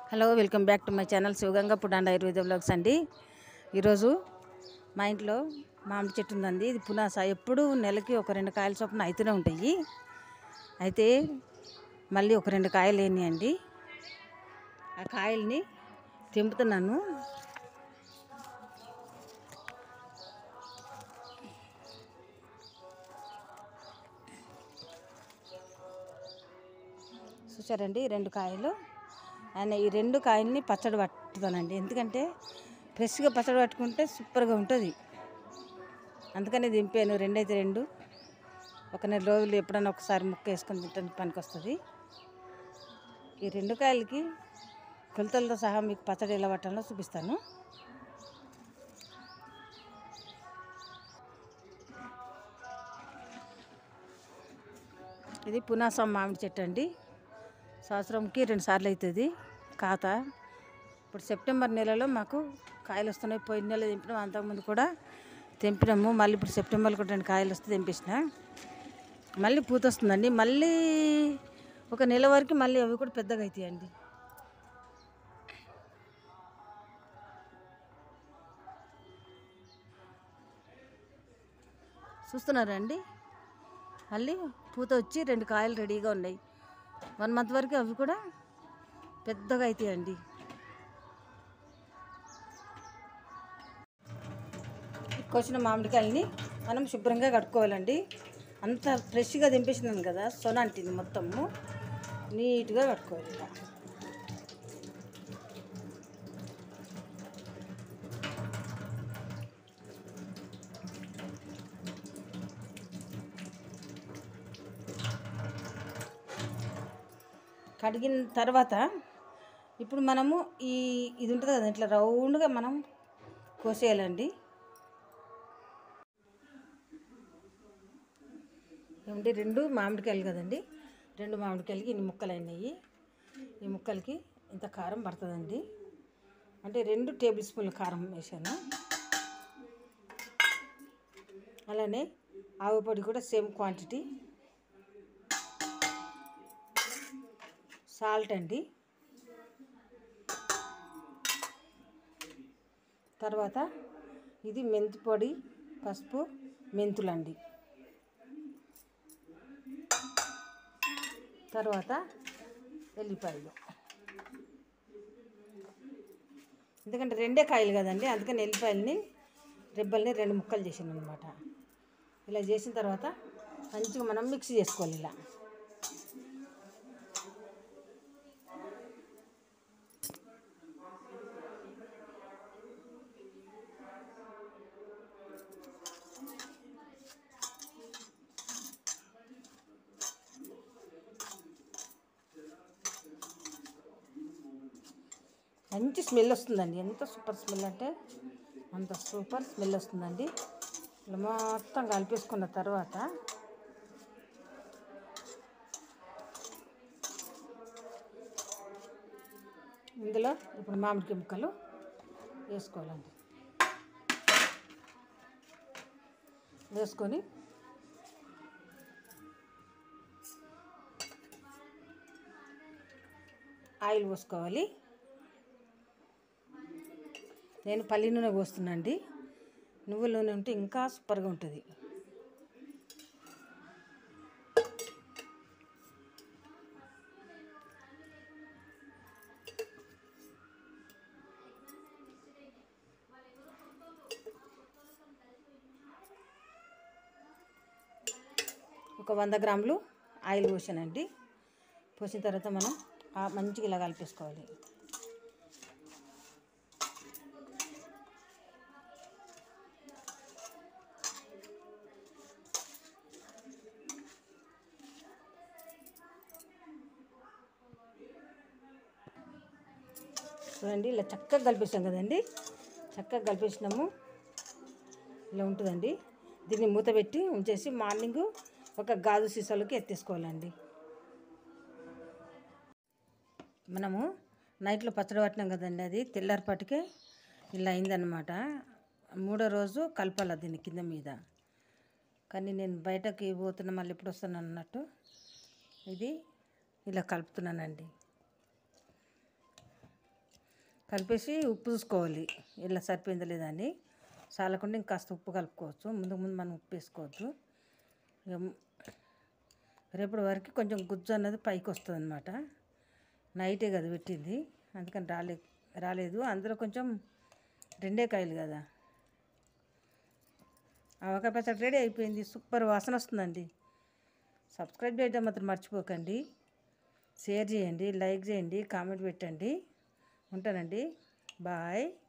Hello, welcome back to my channel Shivaganga food and Ayurveda vlogs అండి. ఈరోజు మా ఇంట్లో మామిడి చెట్టు ఉందండి. ఇది పునాస. ఎప్పుడు నెలకి ఒక 2 కాయల చొప్పున అయితేనే ఉంటాయి. అయితే మళ్ళీ ఒక 2 కాయలు వేయండి. ఆ కాయల్ని తెంపుతున్నాను. చూసారండి 2 కాయలు. ఆయన ఈ 2 కాయల్ని పచ్చడి పట్టుతానండి. ఎందుకంటే ఫ్రెష్గా పచ్చడి పట్టుకుంటే సూపర్గా ఉంటుంది. అందుకని దింపాను. 2 అయితే 2, ఒక నెల రోజులు ఎప్పుడైనా ఒకసారి ముక్క వేసుకొని తింటానికి పనికి వస్తుంది. ఈ 2 కాయలకి కొలతలతో సహా మీకు పచ్చడి ఎలా పట్టాలో చూపిస్తాను. ఇది పునాస మామిడి చెట్టు అండి. సంవత్సరంకి 2 సార్లు అవుతుంది ఖాతా. ఇప్పుడు సెప్టెంబర్ నెలలో మాకు కాయలు వస్తున్నాయి. పోయిన నెల తెంపినాము, అంతకుముందు కూడా తెంపినాము. మళ్ళీ ఇప్పుడు సెప్టెంబర్లో కూడా 2 కాయలు వస్తే తెంపేసిన. మళ్ళీ పూత వస్తుందండి. మళ్ళీ ఒక నెల వరకు మళ్ళీ అవి కూడా పెద్దగా అవుతాయండి. చూస్తున్నారా అండి, మళ్ళీ పూత వచ్చి 2 కాయలు రెడీగా ఉన్నాయి. 1 మంత్ వరకు అవి కూడా పెద్దగా అవుతాయండి. కోసిన మామిడికాయలని మనం శుభ్రంగా కడుక్కోవాలండి. అంత ఫ్రెష్గా తెంపేసినాను కదా, సొన అంటింది మొత్తము. నీట్గా కట్టుకోవాలి. ఇలా కడిగిన తర్వాత ఇప్పుడు మనము ఇది ఉంటుంది కదా, ఇట్లా రౌండ్గా మనం కోసేయాలండి. ఏమంటే 2 మామిడికాయలు కదండి, 2 మామిడికాయలకి ఇన్ని ముక్కలు అయినాయి. ఈ ముక్కలకి ఇంత కారం పడుతుందండి. అంటే 2 టేబుల్ స్పూన్ల కారం వేసాను. అలానే ఆవు పొడి కూడా సేమ్ క్వాంటిటీ. సాల్ట్ అండి. తర్వాత ఇది మెంతి పొడి, పసుపు, మెంతులండి. తర్వాత ఎల్లిపాయలు. ఎందుకంటే 2 కాయలు కదండి, అందుకని ఎల్లిపాయలని రెబ్బల్ని 2 ముక్కలు చేసాను అనమాట. ఇలా చేసిన తర్వాత మంచిగా మనం మిక్స్ చేసుకోవాలి. ఇలా మంచి స్మెల్ వస్తుందండి. ఎంత సూపర్ స్మెల్ అంటే అంత సూపర్ స్మెల్ వస్తుందండి. ఇలా మొత్తం కలిపేసుకున్న తర్వాత ఇందులో ఇప్పుడు మామిడికాయ ముక్కలు వేసుకోవాలండి. వేసుకొని ఆయిల్ పోసుకోవాలి. నేను పల్లి నూనె పోస్తున్నానండి. నువ్వుల నూనె ఉంటే ఇంకా సూపర్గా ఉంటుంది. ఒక 100 గ్రాములు ఆయిల్ పోసానండి. పోసిన తర్వాత మనం మంచిగా ఇలా కలిపేసుకోవాలి. చూడండి, ఇలా చక్కగా కలిపేసాం కదండి. చక్కగా కలిపేసినాము. ఇలా ఉంటుందండి. దీన్ని మూత పెట్టి ఉంచేసి మార్నింగ్ ఒక గాజు సీసాలోకి ఎత్తేసుకోవాలండి. మనము నైట్లో పచ్చడి పట్టినాం కదండి, అది తెల్లారిపాటికే ఇలా అయిందనమాట. 3వ రోజు కలపాలి దీన్ని కింద మీద. కానీ నేను బయటకి పోతున్నా, మళ్ళీ ఎప్పుడు వస్తాను అన్నట్టు ఇది ఇలా కలుపుతున్నానండి. కలిపేసి ఉప్పు చూసుకోవాలి ఇలా సరిపోయిందా లేదా అని. చాలకుండా ఇంకాస్త ఉప్పు కలుపుకోవచ్చు. ముందు మనం ఉప్పు వేసుకోవద్దు. ఇక రేపటి వరకు కొంచెం గుజ్జు అన్నది పైకి వస్తుంది అనమాట. నైటే కదా పెట్టింది, అందుకని రాలేదు. అందులో కొంచెం 2 కాయలు కదా. ఆవకాయ పచ్చడి రెడీ అయిపోయింది. సూపర్ వాసన వస్తుందండి. సబ్స్క్రైబ్ చేయడం మాత్రం మర్చిపోకండి. షేర్ చేయండి, లైక్ చేయండి, కామెంట్ పెట్టండి. ఉంటానండి. బాయ్.